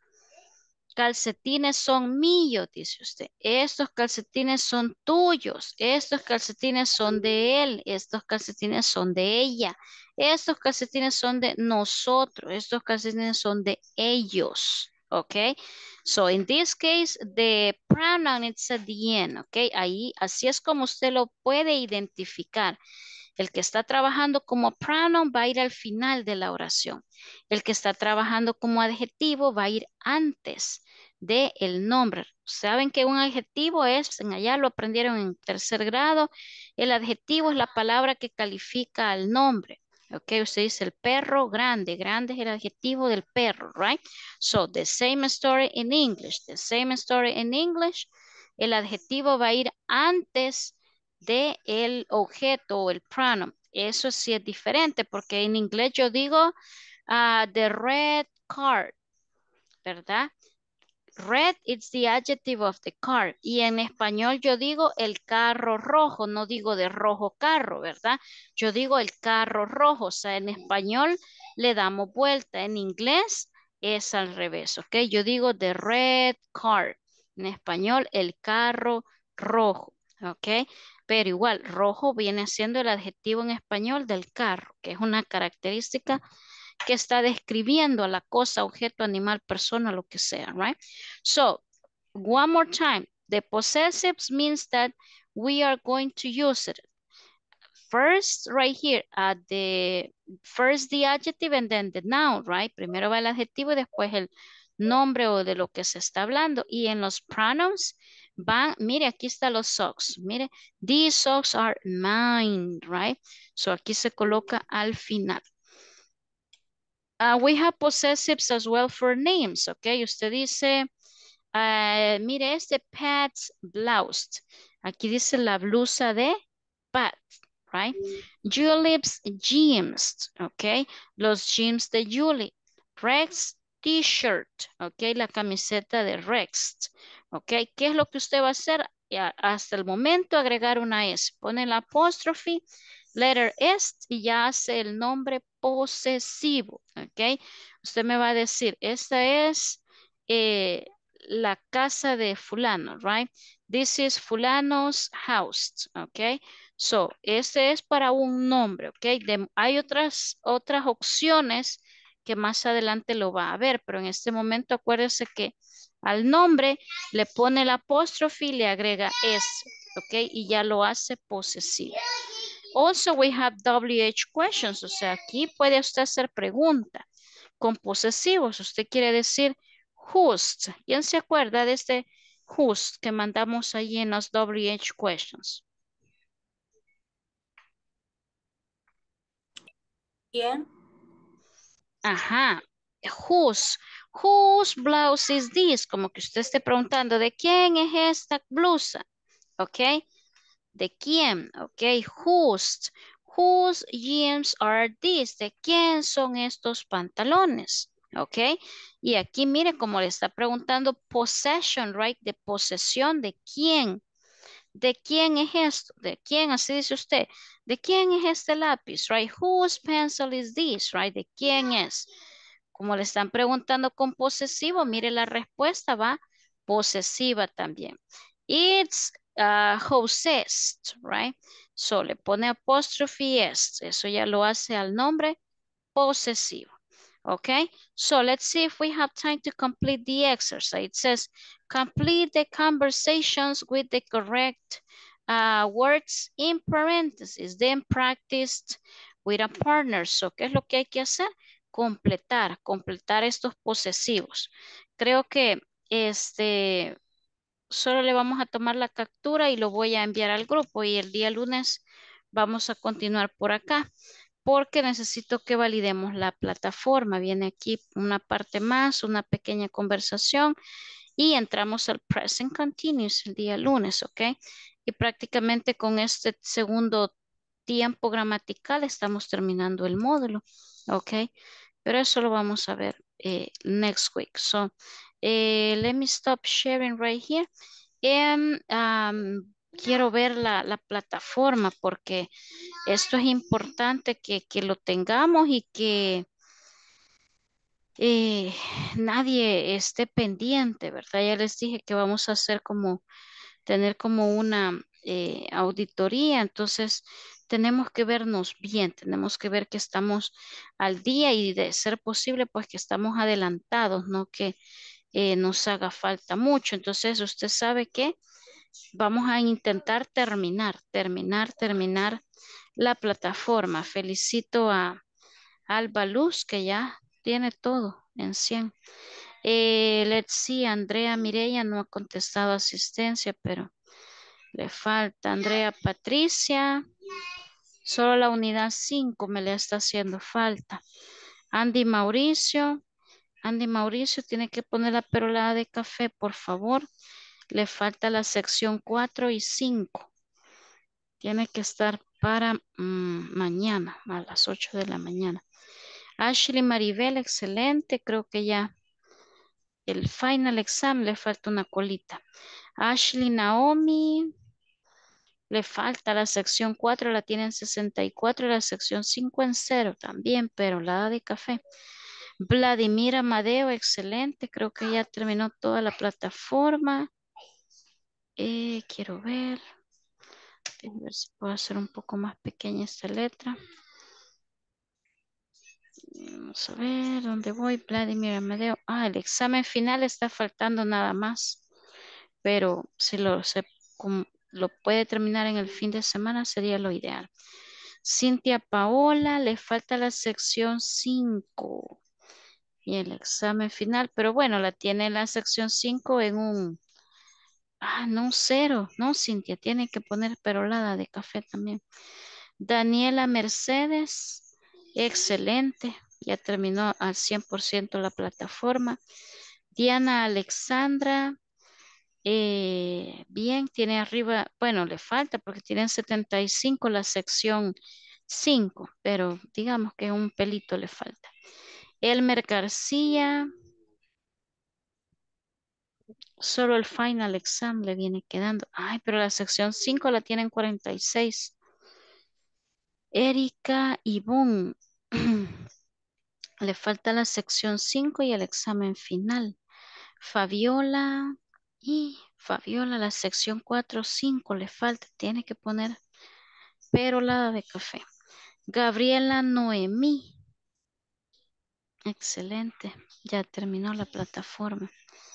calcetines son míos, dice usted. Estos calcetines son tuyos. Estos calcetines son de él. Estos calcetines son de ella. Estos calcetines son de nosotros. Estos calcetines son de ellos. Okay, so in this case, the pronoun is at the end. Okay, ahí, así es como usted lo puede identificar. El que está trabajando como pronoun va a ir al final de la oración. El que está trabajando como adjetivo va a ir antes del nombre. Saben que un adjetivo es, en allá lo aprendieron en tercer grado, el adjetivo es la palabra que califica al nombre. Ok, usted dice el perro grande. Grande es el adjetivo del perro, right? So, the same story in English. The same story in English. El adjetivo va a ir antes de el objeto o el pronoun. Eso sí es diferente porque en inglés yo digo the red car, ¿verdad? Red is the adjective of the car. Y en español yo digo el carro rojo, no digo de rojo carro, ¿verdad? Yo digo el carro rojo, o sea, en español le damos vuelta. En inglés es al revés, ¿ok? Yo digo the red car. En español el carro rojo, ¿ok? Pero igual, rojo viene siendo el adjetivo en español del carro, que es una característica que está describiendo a la cosa, objeto, animal, persona, lo que sea, right? So, one more time. The possessives means that we are going to use it. First, right here, first the adjective and then the noun, right? Primero va el adjetivo y después el nombre o de lo que se está hablando. Y en los pronouns van, mire, aquí están los socks. Mire, these socks are mine, right? So aquí se coloca al final. We have possessives as well for names, ok? Usted dice, mire, este Pat's blouse. Aquí dice la blusa de Pat, right? Julie's jeans, ok? Los jeans de Julie. Rex t-shirt, ok? La camiseta de Rex, ok? ¿Qué es lo que usted va a hacer? Hasta el momento agregar una S. Pone la apóstrofe, letter S y ya hace el nombre posesivo, ok? Usted me va a decir, esta es la casa de fulano, right? This is fulano's house, okay? So, este es para un nombre, okay? Hay otras opciones que más adelante lo va a ver, pero en este momento acuérdese que al nombre le pone el apóstrofe y le agrega S, okay? Y ya lo hace posesivo. Also, we have WH questions, o sea, aquí puede usted hacer pregunta con posesivos. Usted quiere decir whose. ¿Quién se acuerda de este whose que mandamos allí en los WH questions? ¿Quién? Ajá. Whose. Whose blouse is this? Como que usted esté preguntando, ¿de quién es esta blusa? ¿Ok? ¿De quién? ¿Ok? Whose. Whose jeans are these? ¿De quién son estos pantalones? ¿Ok? Y aquí mire como le está preguntando possession, right? De posesión, ¿de quién? ¿De quién es esto? ¿De quién? Así dice usted. ¿De quién es este lápiz? Right? Whose pencil is this? Right? ¿De quién es? Como le están preguntando con posesivo, mire la respuesta va posesiva también. It's Jose's, right? So le pone apóstrofe s. Eso ya lo hace al nombre posesivo. Okay, so let's see if we have time to complete the exercise. It says, complete the conversations with the correct words in parentheses, then practiced with a partner. So, ¿qué es lo que hay que hacer? Completar estos posesivos. Creo que solo le vamos a tomar la captura y lo voy a enviar al grupo y el día lunes vamos a continuar por acá porque necesito que validemos la plataforma. Viene aquí una parte más, una pequeña conversación y entramos al present continuous el día lunes, ¿ok? Y prácticamente con este segundo tiempo gramatical estamos terminando el módulo, ¿ok? Pero eso lo vamos a ver next week. So, let me stop sharing right here. Quiero ver la plataforma porque esto es importante que lo tengamos y que nadie esté pendiente, ¿verdad? Ya les dije que vamos a hacer tener como una auditoría, entonces tenemos que vernos bien, tenemos que ver que estamos al día y de ser posible, pues que estamos adelantados, no que nos haga falta mucho. Entonces, usted sabe que vamos a intentar terminar la plataforma. Felicito a Alba Luz, que ya tiene todo en 100. Let's see, Andrea Mireya no ha contestado asistencia, pero le falta. Andrea Patricia, solo la unidad 5 me le está haciendo falta. Andy Mauricio tiene que poner la perolada de café, por favor. Le falta la sección 4 y 5. Tiene que estar para mañana, a las 8 de la mañana. Ashley Maribel, excelente. Creo que ya el final exam le falta una colita. Ashley Naomi, le falta la sección 4, la tiene en 64, la sección 5 en 0 también, pero la de café. Vladimir Amadeo, excelente. Creo que ya terminó toda la plataforma. Quiero ver. Déjame ver si puedo hacer un poco más pequeña esta letra. Vamos a ver dónde voy. Vladimir Amadeo. El examen final está faltando nada más. Pero si lo puede terminar en el fin de semana sería lo ideal. Cintia Paola, le falta la sección 5 y el examen final, pero bueno, la tiene en la sección 5 en un, no, 0, no, Cintia, tiene que poner perolada de café también. Daniela Mercedes, excelente, ya terminó al 100% la plataforma. Diana Alexandra, bien, tiene arriba, bueno, le falta porque tiene 75 la sección 5, pero digamos que un pelito le falta. Elmer García, solo el final exam le viene quedando. Ay, pero la sección 5 la tienen 46. Erika Ivonne, le falta la sección 5 y el examen final. Fabiola. Y Fabiola, la sección 4, 5 le falta. Tiene que poner perolada de café. Gabriela Noemí. Excelente. Ya terminó la plataforma.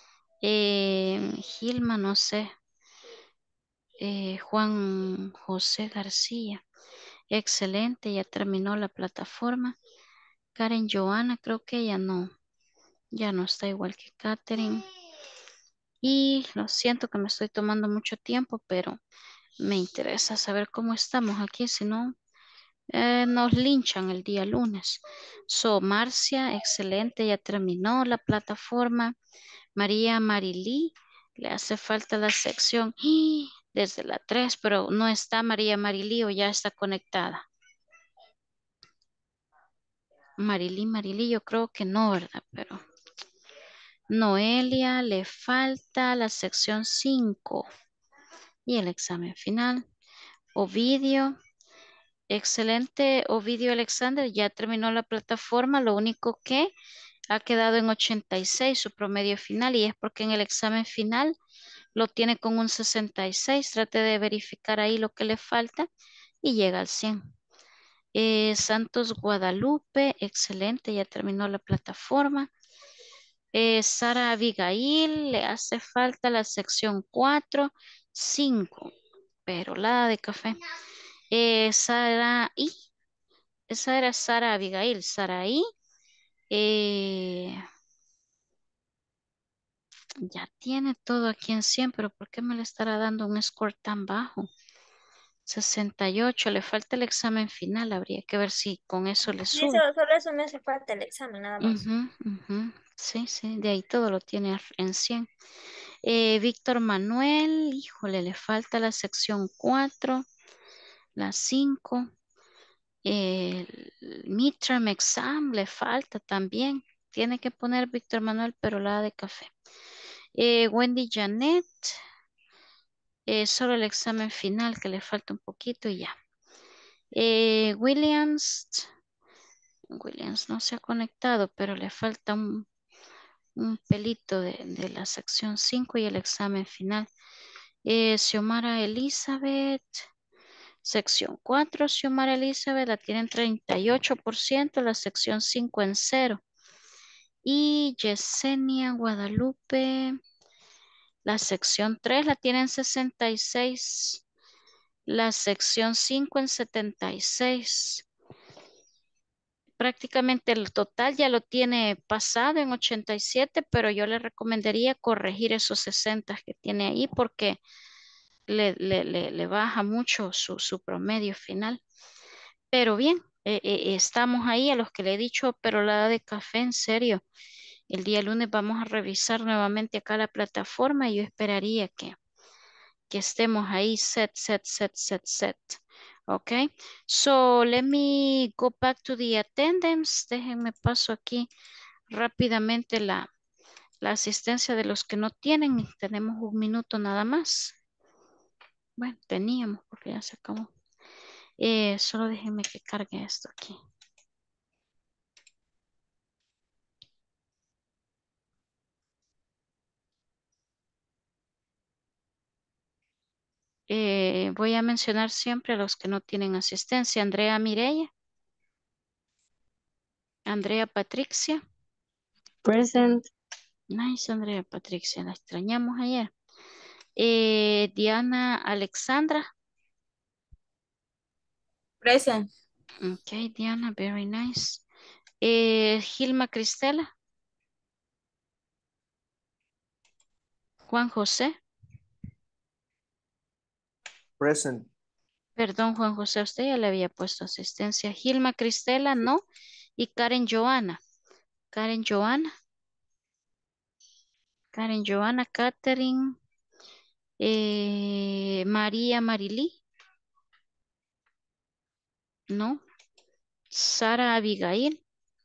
Gilma, no sé. Juan José García. Excelente, ya terminó la plataforma. Karen Joana, creo que ella no, ya no está igual que Katherine. Y lo siento que me estoy tomando mucho tiempo, pero me interesa saber cómo estamos aquí, si no, nos linchan el día lunes. Marcia, excelente, ya terminó la plataforma. María Marilí, le hace falta la sección desde la 3, pero no está María Marilí o ya está conectada. Marilí, yo creo que no, ¿verdad? Pero Noelia, le falta la sección 5 y el examen final. Ovidio, excelente. Ovidio Alexander, ya terminó la plataforma. Lo único que ha quedado en 86 su promedio final y es porque en el examen final lo tiene con un 66. Trate de verificar ahí lo que le falta y llega al 100. Santos Guadalupe, excelente, ya terminó la plataforma. Sara Abigail, le hace falta la sección 4, 5, pero la de café. Sara I, esa era Sara Abigail, Sara I. eh, ya tiene todo aquí en 100, pero ¿por qué me le estará dando un score tan bajo? 68, le falta el examen final, habría que ver si con eso le Sí, sube. solo eso me hace falta el examen, nada más. Ujú, ujú. Sí, sí, de ahí todo lo tiene en 100. Víctor Manuel, híjole, le falta la sección 4, la 5. El midterm exam le falta también. Tiene que poner Víctor Manuel, pero la de café. Wendy Janet, solo el examen final que le falta un poquito y ya. Williams no se ha conectado, pero le falta un pelito de la sección 5 y el examen final. Xiomara Elizabeth, sección 4, Xiomara Elizabeth, la tienen 38%, la sección 5 en 0. Y Yesenia Guadalupe, la sección 3 la tienen 66, la sección 5 en 76. Prácticamente el total ya lo tiene pasado en 87, pero yo le recomendaría corregir esos 60 que tiene ahí porque le baja mucho su promedio final. Pero bien, estamos ahí a los que le he dicho, pero la de café, en serio. El día lunes vamos a revisar nuevamente acá la plataforma y yo esperaría que estemos ahí set. Okay, so let me go back to the attendance. Déjenme paso aquí rápidamente la asistencia de los que no tienen. Tenemos un minuto nada más. Bueno, teníamos porque ya se acabó. Solo déjenme que cargue esto aquí. Voy a mencionar siempre a los que no tienen asistencia. Andrea Mireya. Andrea Patricia. Present. Nice, Andrea Patricia. La extrañamos ayer. Diana Alexandra. Present. Ok, Diana, very nice. Gilma Cristela. Juan José. Present. Perdón, Juan José, usted ya le había puesto asistencia. Gilma Cristela, no. Y Karen Joana. Karen Joana. Karen Joana, Catherine. María Marilí. No. Sara Abigail.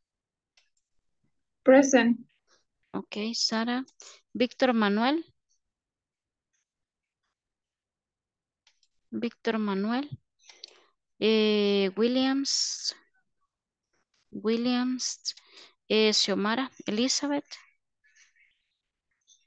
Present. Ok, Sara. Víctor Manuel. Víctor Manuel. Williams. Williams. Xiomara Elizabeth.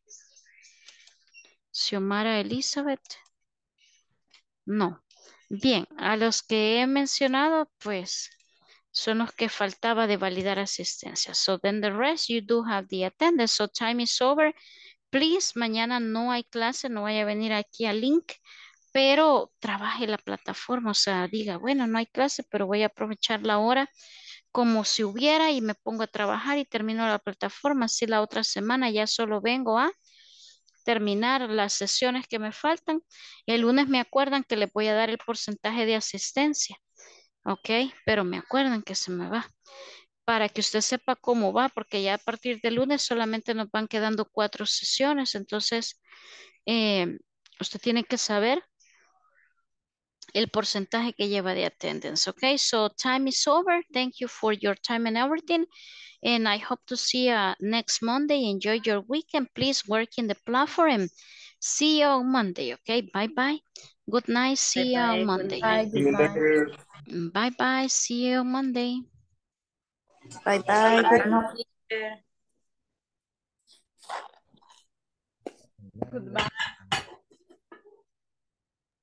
Xiomara Elizabeth. No. Bien, a los que he mencionado, pues son los que faltaba de validar asistencia. So then the rest, you do have the attendance. So time is over. Please, mañana no hay clase, no vaya a venir aquí al link, pero trabaje la plataforma. O sea, diga, bueno, no hay clase, pero voy a aprovechar la hora como si hubiera y me pongo a trabajar y termino la plataforma. Así la otra semana ya solo vengo a terminar las sesiones que me faltan. El lunes me acuerdan que les voy a dar el porcentaje de asistencia. Ok, pero me acuerdan que se me va. Para que usted sepa cómo va, porque ya a partir del lunes solamente nos van quedando 4 sesiones. Entonces, usted tiene que saber el porcentaje que lleva de attendance. Ok, so time is over. Thank you for your time and everything. And I hope to see you next Monday. Enjoy your weekend. Please work in the platform. See you on Monday. Okay, bye-bye. Good night. See you on Bye, good Monday. night. See you later. Bye-bye. See you on Monday. Bye bye. Good Bye, night. teacher. Goodbye.